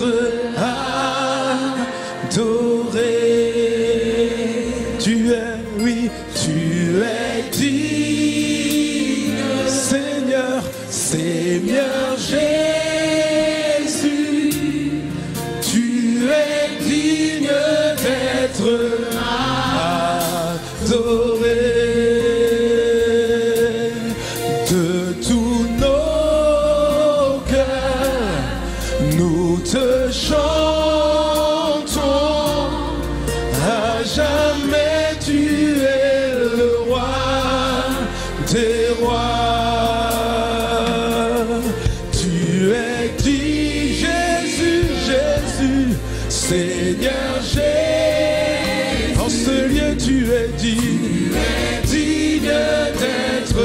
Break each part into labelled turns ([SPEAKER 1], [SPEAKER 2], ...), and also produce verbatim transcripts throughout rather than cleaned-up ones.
[SPEAKER 1] d'être adoré. Tu es, oui, tu es digne, Seigneur, Seigneur Jésus. Tu es digne d'être adoré. De tous nos cœurs, nous te chantons. À jamais tu es le roi des rois. Tu es dit, Jésus, Jésus, Seigneur Jésus. En ce lieu tu es digne, digne d'être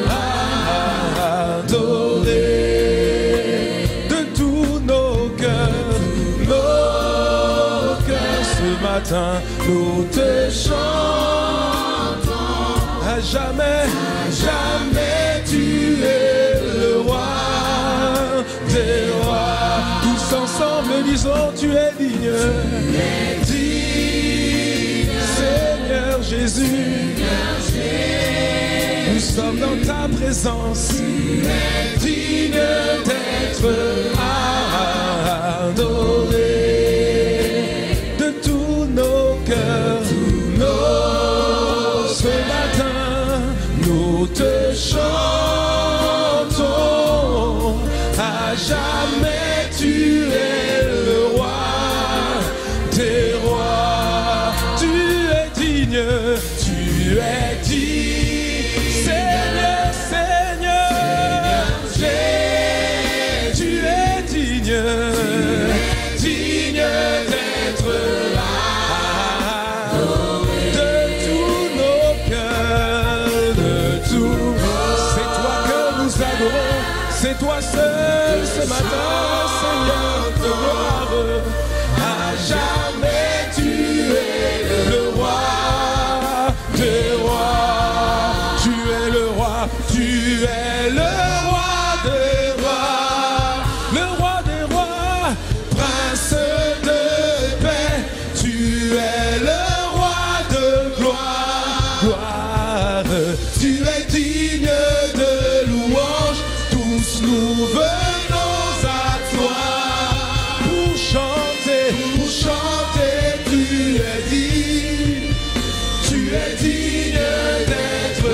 [SPEAKER 1] adoré. De tous nos cœurs, nos cœurs, ce matin, nous te chantons. À jamais, jamais tu es le roi des rois. Tous ensemble disons, tu es digne, digne, Seigneur Jésus. Nous sommes dans ta présence, digne d'être adoré. De tous nos cœurs, nos, ce matin, nous te chantons. À jamais tu es le roi des rois. Tu es digne, tu es digne, Seigneur, Seigneur, Jésus. Tu es digne, digne d'être adoré. De tous nos cœurs, de tout, c'est toi que nous adorons. C'est toi seul ce matin, Seigneur de gloire. À jamais tu es le roi des rois. Tu es le roi, tu es le roi des rois. Le roi des rois, prince de paix. Tu es le roi de gloire, gloire. Tu es digne de louange. Tous nous venons à toi pour chanter, pour chanter. Tu es digne, tu es digne d'être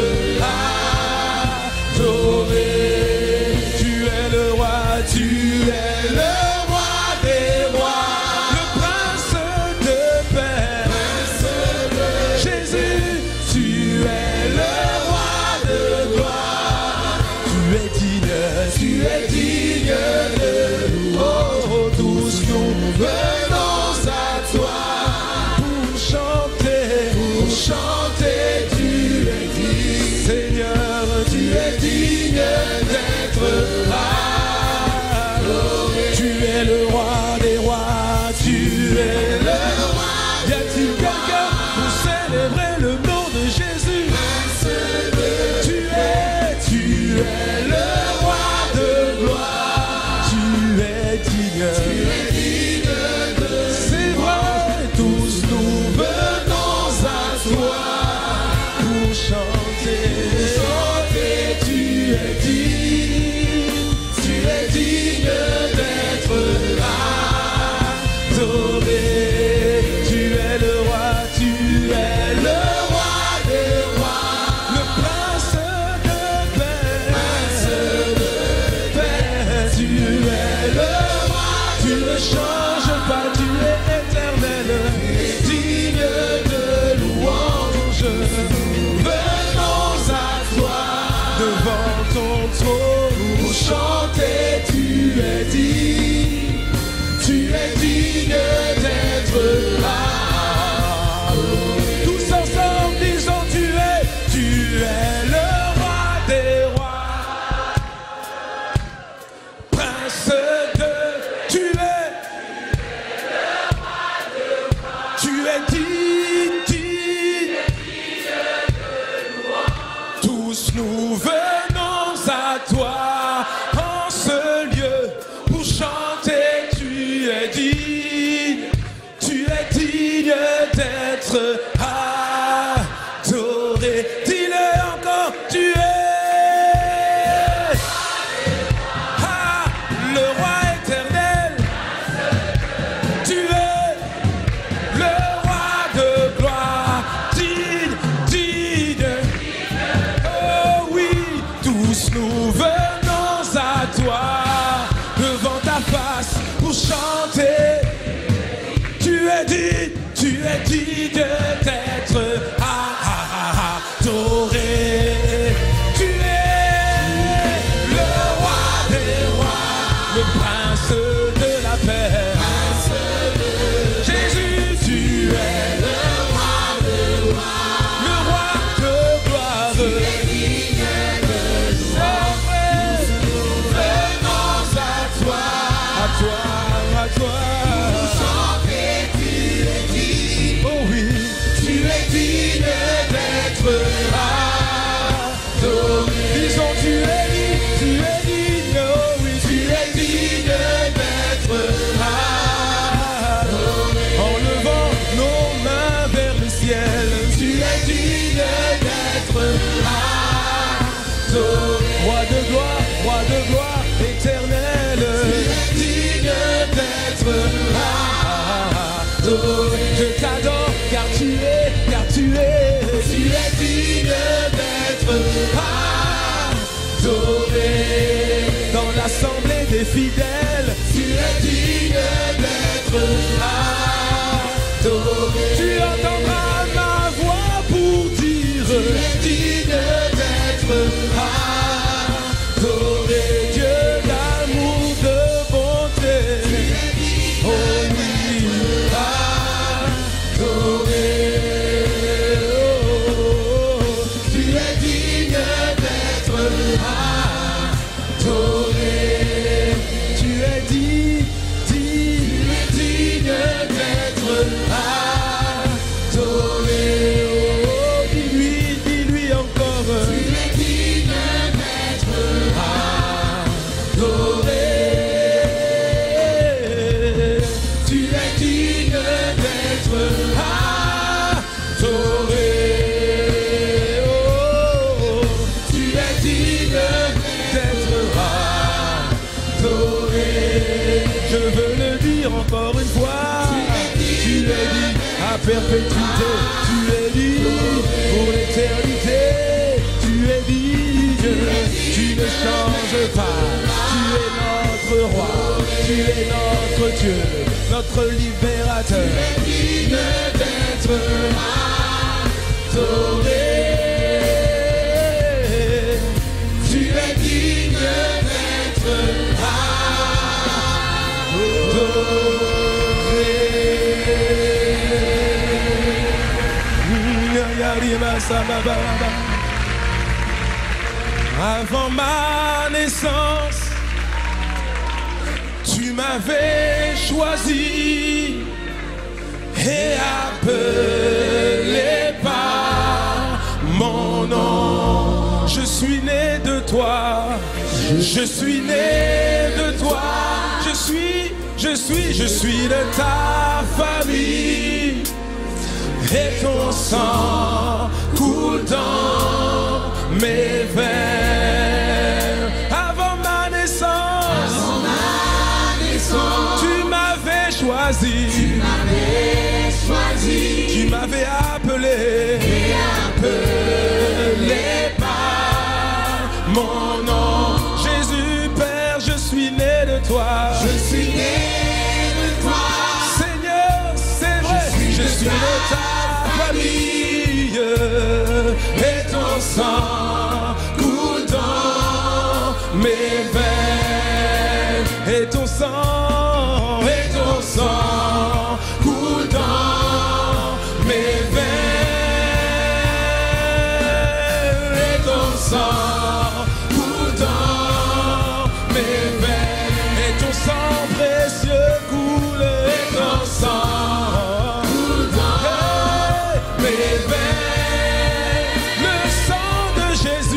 [SPEAKER 1] adoré. Tu es le roi, tu es le roi des rois, le prince de paix, prince de Jésus. Tu es le roi de gloire. Tu es digne, tu es digne de louange. Oh, tous nous venons à toi pour chanter, pour chanter. Tu es digne, Seigneur, tu es digne d'être adoré. Tu es le roi des rois, tu es le roi. Y a-t-il quelqu'un pour célébrer le nom de Jésus? Tu es, tu es le roi de gloire. Tu es digne, tu es digne de. C'est vrai, tous nous venons à toi pour chanter, chanter. Tu es digne, tu es digne d'être adoré. Tu es le roi, tu es le roi des rois, le prince de paix, prince de paix. Tu es le roi, tu ne changes pas, tu es éternel, digne de louange. Venons à toi devant ton trône pour chanter. Tu es digne, tu es digne d'être adoré. Tous ensemble disons, tu es, tu es le roi des rois, prince de, tu es, tu es digne, digne. Tous nous venons à toi en ce lieu pour chanter. Tu es digne. d'être adoré. Dis-le encore, tu es ah, le roi éternel. Tu es le roi de gloire, digne, digne. Oh oui, tous nous venons à toi, devant ta face pour chanter. Tu es digne, tu es digne d'être adoré. Tu es le roi des rois, le prince de la paix. Jésus, tu es le roi de gloire, le roi de gloire. Tu es digne de louange. Venons à toi, à toi, à toi. Disons, tu es digne, tu es digne, oh oui, tu es digne d'être adoré. En levant nos mains vers le ciel, tu es digne d'être adoré. Roi de gloire, roi de gloire éternel, tu es digne d'être adoré. Je t'adore car tu es, car tu es, tu es digne d'être adoré. Dans l'assemblée des fidèles, tu es digne d'être adoré. Tu entendras ma voix pour dire, tu es digne d'être adoré. Dieu d'amour, de bonté, oh oui, adoré. Encore une fois, tu es dit à perpétuité, tu es dit pour l'éternité, tu es dit, tu ne changes pas, tu es notre roi, tu es notre Dieu, notre libérateur. Tu es digne d'être adoré, tu es digne d'être avant ma naissance, tu m'avais choisi et appelé par mon nom. Je suis né de toi, je suis né de toi, je suis, je suis, je suis de ta famille. Et ton sang coule dans mes veines. Avant ma naissance, avant ma naissance, tu m'avais choisi, tu m'avais choisi, tu m'avais appelé, et appelé par mon nom. Jésus Père, je suis né de toi, je suis né de toi. Seigneur, c'est vrai, je suis, je suis de ta famille, et ton sang coule dans mes veines, et ton sang, et ton sang coule dans mes veines, et ton sang coule dans mes veines, et ton sang précieux coule, et ton sang mes veines, le sang de Jésus.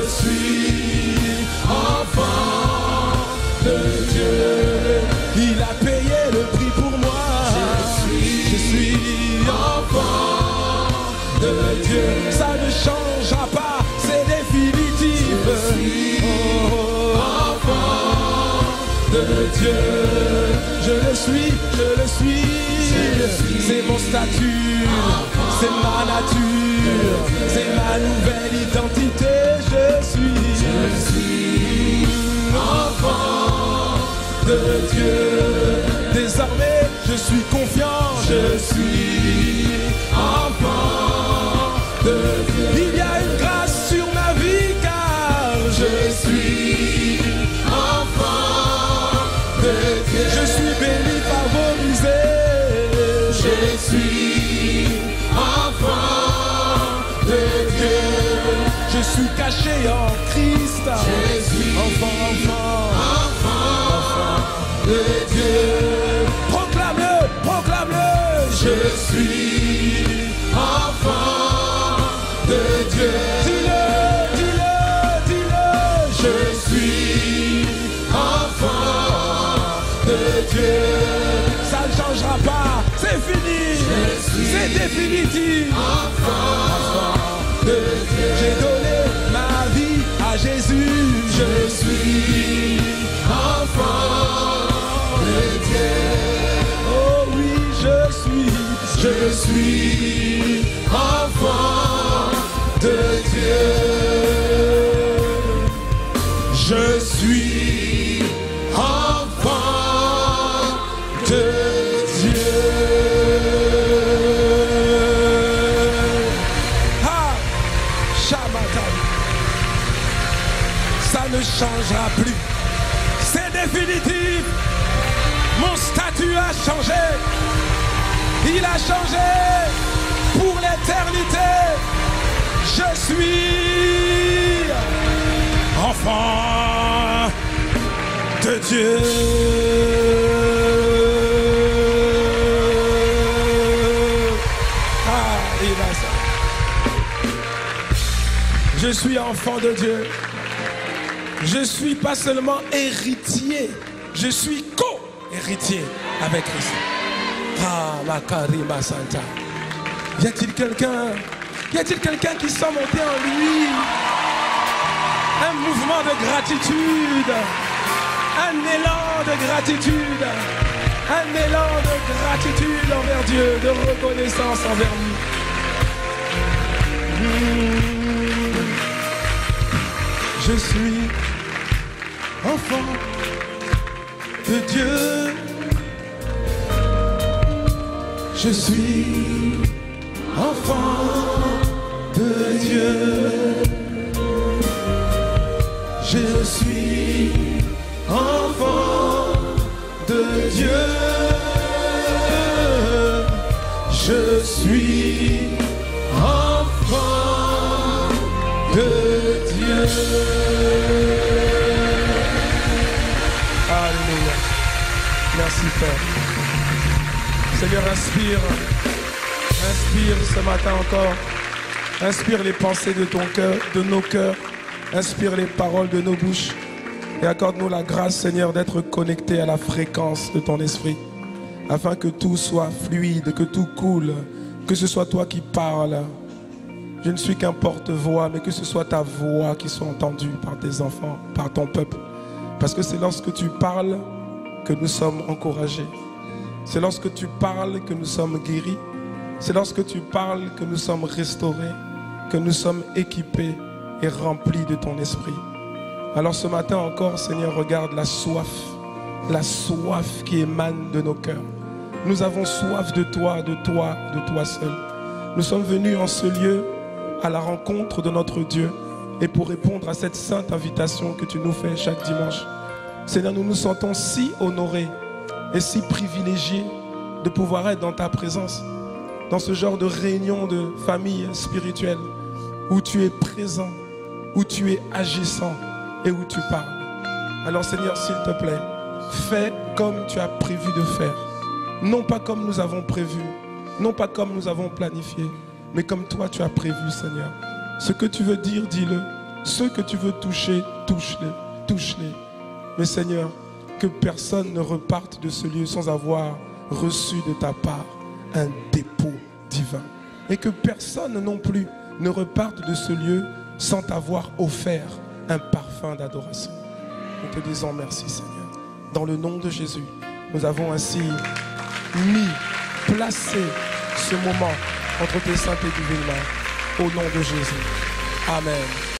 [SPEAKER 1] suis enfant de Dieu. Il a payé le prix pour moi. Je suis, je suis enfant de Dieu. Ça ne changera pas, c'est définitif. Je suis oh, enfant de Dieu. Je le suis, je le suis. C'est mon statut, c'est ma nature, c'est ma nouvelle identité. Je suis, je suis enfant de Dieu. Désormais, je suis confiant, je suis enfant de Dieu. Il y a une grâce sur ma vie car je suis enfant de Dieu. Je suis béni, favorisé. Je suis enfant de Dieu. Je suis caché en Christ. Je suis enfant, enfant, enfant, enfant de Dieu. Proclame-le, proclame-le. Je suis enfant de Dieu. Dis-le, dis-le, dis-le. Je suis enfant de Dieu. Ça ne changera pas, c'est fini, c'est définitif. Enfant de Dieu. J'ai donné ma vie à Jésus. Je suis enfant de Dieu. Oh oui, je suis, je suis enfant de Dieu. Je suis enfant de Dieu. Ah, Shamatai. Ça ne changera plus. C'est définitif. Mon statut a changé. Il a changé pour l'éternité. Je suis enfant de Dieu. Ah, il a ça. Je suis enfant de Dieu. Je suis pas seulement héritier, je suis co-héritier avec Christ. Ah, ma Karima Santa. Y a-t-il quelqu'un, y a-t-il quelqu'un qui sent monter en lui un mouvement de gratitude, un élan de gratitude, un élan de gratitude envers Dieu, de reconnaissance envers lui. Mmh. Je suis enfant de Dieu. Je suis enfant de Dieu. Je suis enfant de Dieu. Je suis enfant de Dieu. Alléluia. Merci Père. Seigneur, inspire. Inspire ce matin encore. Inspire les pensées de ton cœur, de nos cœurs. Inspire les paroles de nos bouches. Et accorde-nous la grâce, Seigneur, d'être connectés à la fréquence de ton esprit. Afin que tout soit fluide, que tout coule. Que ce soit toi qui parles. Je ne suis qu'un porte-voix, mais que ce soit ta voix qui soit entendue par tes enfants, par ton peuple. Parce que c'est lorsque tu parles que nous sommes encouragés. C'est lorsque tu parles que nous sommes guéris. C'est lorsque tu parles que nous sommes restaurés, que nous sommes équipés et remplis de ton esprit. Alors ce matin encore, Seigneur, regarde la soif, la soif qui émane de nos cœurs. Nous avons soif de toi, de toi, de toi seul. Nous sommes venus en ce lieu à la rencontre de notre Dieu et pour répondre à cette sainte invitation que tu nous fais chaque dimanche. Seigneur, nous nous sentons si honorés et si privilégiés de pouvoir être dans ta présence, dans ce genre de réunion de famille spirituelle où tu es présent, où tu es agissant et où tu parles. Alors Seigneur, s'il te plaît, fais comme tu as prévu de faire. Non pas comme nous avons prévu, non pas comme nous avons planifié, mais comme toi tu as prévu, Seigneur. Ce que tu veux dire, dis-le. Ceux que tu veux toucher, touche-les, touche-les. Mais Seigneur, que personne ne reparte de ce lieu sans avoir reçu de ta part un dépôt divin. Et que personne non plus ne reparte de ce lieu sans t'avoir offert un parfum d'adoration. Nous te disons merci, Seigneur. Dans le nom de Jésus, nous avons ainsi mis, placé ce moment entre tes saintes et divines mains. Au nom de Jésus. Amen.